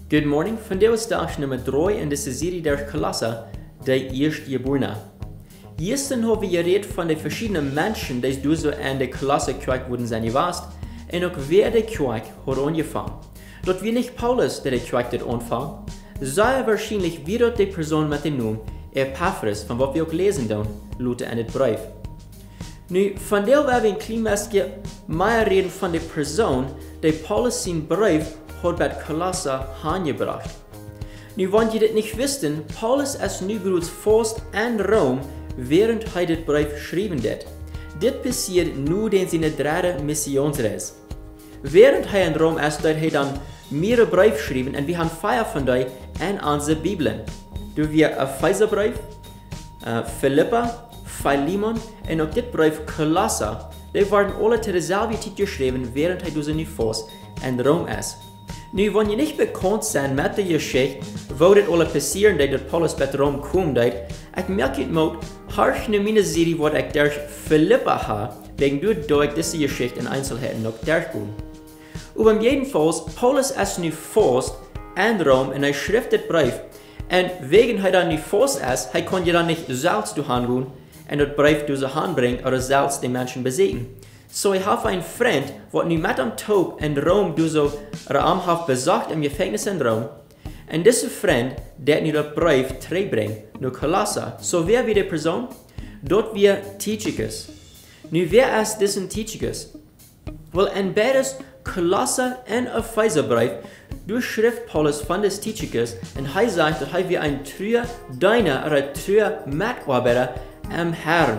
Good morning, vandaag is dag nummer 3 in de serie der Kolossa, de Ieeschtjebuarna. Gisteren hebben we geredet van de verschillende mensen die du so aan de Kolossa Kjoakj worden zijn geweest en ook wer de Kjoakj had aangevangen. Dat wir nicht Paulus, der de Kjoakj hat angefangen, sei wahrscheinlich wieder die Person mit dem Namen Epaphras, von was wir auch lesen dann, Luther in het Brief. Nu, vandaag werden we een klein beetje meer reden van de persoon die Paulus zijn brief hat bei Kolossa aangebracht. Nu, want je dit nicht wisten, Paulus is nu groot vast in Rom, während hij dit brief schreven deed. Dit passiert nu in zijn derde missionsreis. Während hij in Rom is, deed hij dan mehrere brief schreven en we hebben 5 van die in onze Bibelen. Dus we een Epheserbrief, Philippa, Philemon en ook dit brief Kolossa. Die waren alle te dezelfde tijd geschreven, während hij dus nu vast in Rom is. Nu, wanneer je niet bekend zijn met de geschichte, wo dit alle passieren dat Paulus bij Rom kwam deed, ik merk het moet, hard in mijn serie wat ik daar Philippa ha, wegen dat ik deze geschichte in Einzelheiten nog durchgaan. Aber jedenfalls, Paulus is nu vast in Rom en hij schrijft dit brief. En wegen hij dan nu vast is, hij kon je dan niet zelfs doorgaan en dat brief door zijn hand brengen of zelfs de mensen bezeten. So ich habe einen Freund, der nu mit am Tag in Rom du so ramhaft besucht im Gefängnis in Rom. Und dieser Freund, der nu den Brief terugbringt, nach Kolossa. So wer wie die Person? Dort wir Tychicus. Nu wer ist dieser Tychicus? Well, in beides Kolossa und Epheserbrief durchschrift Paulus von des Tychicus und er sagt, dass er wie ein treuer Diener oder ein treuer Mitarbeiter im Herrn.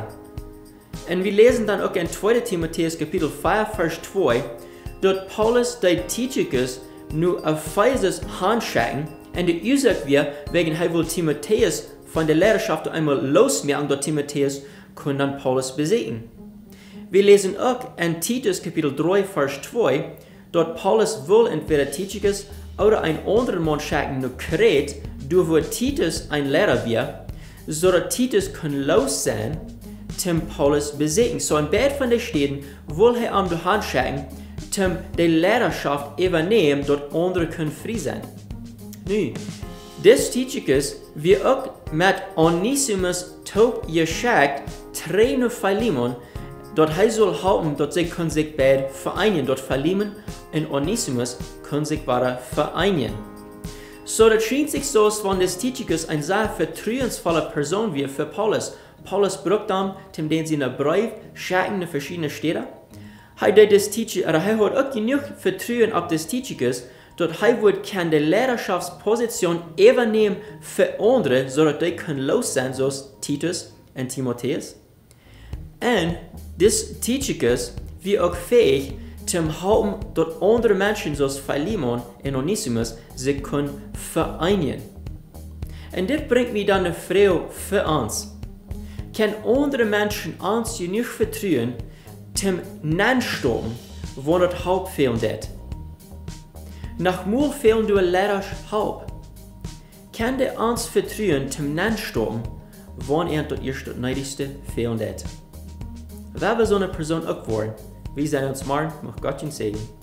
Und wir lesen dann auch in 2. Timotheus Kapitel 4, Vers 2, dort Paulus der Tychicus nur Ephesus handschicken und die Ursache wir, wegen er will Timotheus von der Lehrerschaft einmal losmerken, dort Timotheus kann dann Paulus besiegen. Wir lesen auch in Titus Kapitel 3, Vers 2, dort Paulus will entweder Tychicus oder ein anderer Mann schicken nach Kret, durch wo Titus ein Lehrer wird, so dass Titus kann los sein, zum Paulus besiegen. So in beiden von den Städten will er am Hand schicken, zum die Lehrerschaft übernehmen, dort andere können frei sein. Nu, des Tychicus wird auch mit Onesimus Tod geschickt, nach Philemon, dort er soll halten, dort sie können sich beide vereinen, dort Philemon und Onesimus können sich beide vereinen. So, das scheint sich so, als wenn des Tychicus eine sehr vertrauensvolle Person wird für Paulus. Paulus braucht dann, dem den sie in der Brief schicken in verschiedene Städte. Er hat auch genug Vertrauen auf des Tychicus, dass er kann die Lehrerschaftsposition übernehmen für andere, sodass die können los sein, so Titus und Timotheus. Und des Tychicus wird auch fähig, zum Halten, dass andere Menschen, so Philemon und Onesimus, sich können vereinen. Und das bringt mich dann eine Frage für uns. Kann andere Menschen uns genug vertrauen, zum Nanstoppen, wo das Haupt fehlen wird? Nach Mul fehlen du Lehrershaupt. Kann der uns vertrauen, zum Nanstoppen, wo das erste Neidigste fehlen wird? Wer will so eine Person auch worden? Wir sehen uns morgen. Mach Gott Segen.